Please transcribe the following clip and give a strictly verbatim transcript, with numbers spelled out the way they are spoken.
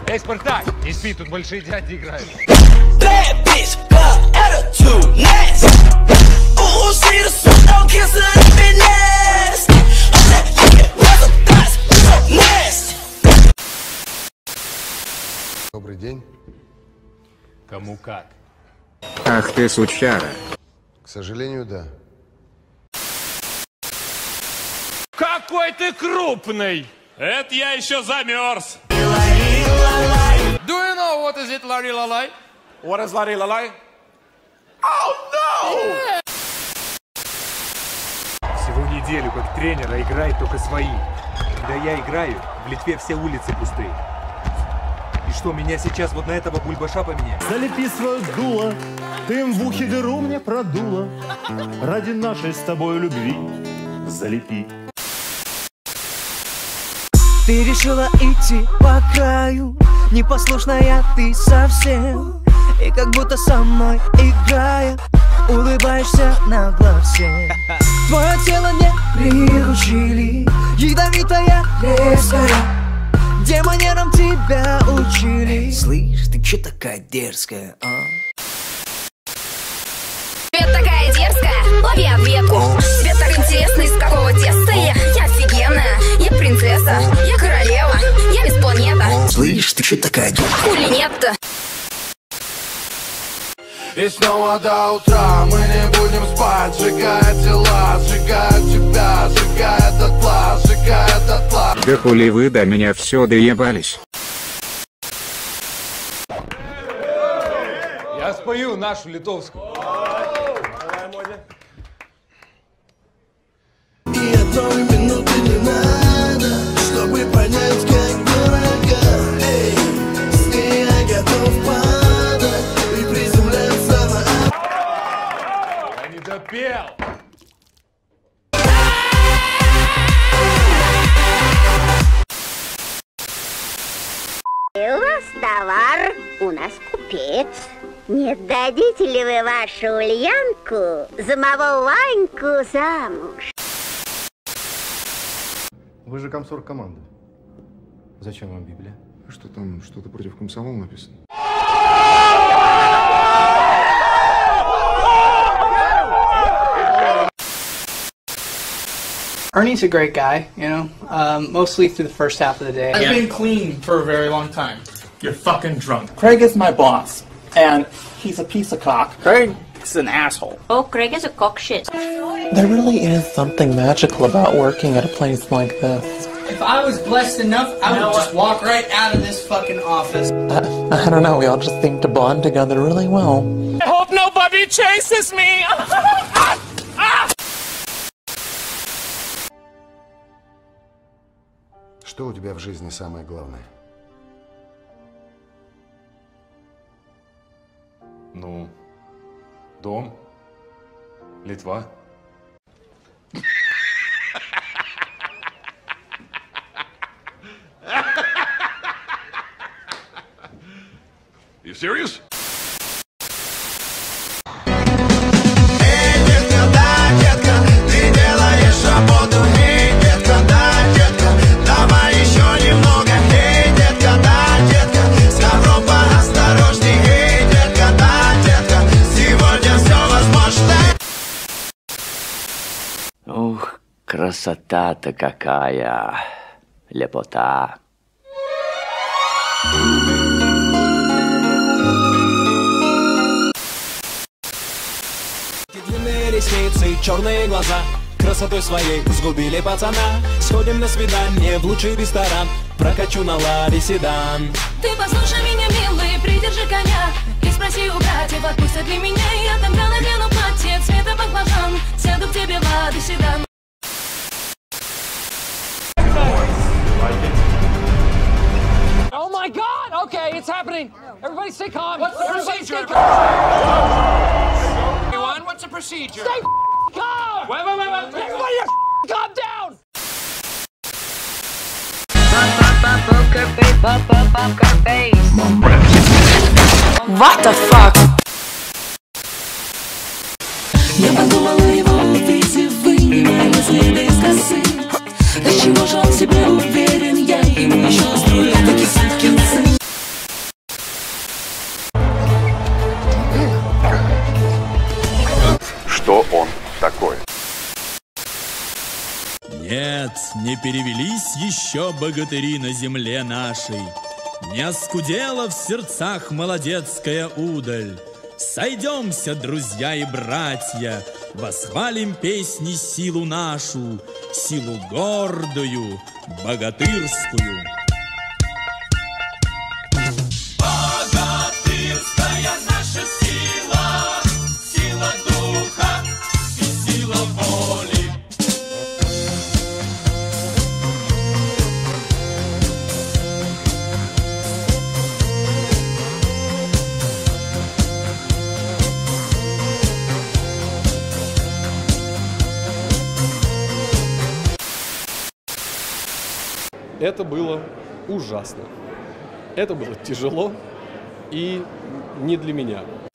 Эй, Спартак, не спи, тут большие дяди играют. Добрый день. Кому как? Ах ты сучара. К сожалению, да. Какой ты крупный! Это я еще замерз. Do you know what is it, Larry Lalai? What is Larry Lalai? Oh no! Всего неделю как тренера играет только свои. Когда я играю, в Литве все улицы пустые. И что, меня сейчас вот на этого бульбаша поменяют? Залепи свое дуло, ты им в ухе дыру мне продуло. Ради нашей с тобой любви залепи. Ты решила идти по краю, непослушная ты совсем. И как будто со мной играя, улыбаешься нагло всем. Твое тело не приручили, ядовитая резкая. Где манерам тебя учили? Слышь, ты че такая дерзкая, а? Свет такая дерзкая, лови ответку. Свет так интересный, из какого теста я? Я офигенная, я принцесса, я королева, я без планета. Слышь, ты че такая дерзкая? Хули нет-то? И снова до утра мы не будем спать, сжигая тела, сжигая тебя, сжигая дотла, сжигая дотла. Да хули вы до меня все доебались. Я спою нашу литовскую. И одной минуты не надо, чтобы понять, как дорого. Эй, с ней я готов падать и приземляться на... Я не допел. У вас товар, у нас купец. Не дадите ли вы вашу Ульянку за моего Ваньку замуж? Вы же комсорг команды. Зачем вам Библия? Что там, что-то против комсомола написано? Ernie's a great guy, you know, um, mostly through the first half of the day. I've been clean for a very long time. You're fucking drunk. Craig is my boss, and he's a piece of cock. Craig is an asshole. Oh, Craig is a cock shit. There really is something magical about working at a place like this. If I was blessed enough, I would just walk right out of this fucking office. I, I don't know, we all just seem to bond together really well. I hope nobody chases me. Что у тебя в жизни самое главное? Ну, дом, Литва. You serious? Ух, красота-то какая, лепота. Длинные ресницы, черные глаза, красотой своей сгубили пацана. Сходим на свидание в лучший ресторан, прокачу на Ладе седан. Ты послушай меня, милый, придержи коня и спроси у братьев, отпустят ли меня. Я тогда надену платье цвета баклажан, сяду к тебе в Ладе седан. Oh my God! Okay, it's happening. Everybody stay calm. What's the Everybody procedure? stay calm. Everyone, what's the procedure? Stay calm. Wait, wait, wait, wait. Everybody, calm down. Poker face, poker face. What the fuck? Я подумала, его увидев, вынимая следы из косы. Да чего же он себе уверен, я ему еще строю такие сукин сын. Нет, не перевелись еще богатыри на земле нашей. Не оскудела в сердцах молодецкая удаль. Сойдемся, друзья и братья, восхвалим песни силу нашу, силу гордую, богатырскую. Богатырская наша сила, сила духа и сила воли. Это было ужасно. Это было тяжело и не для меня.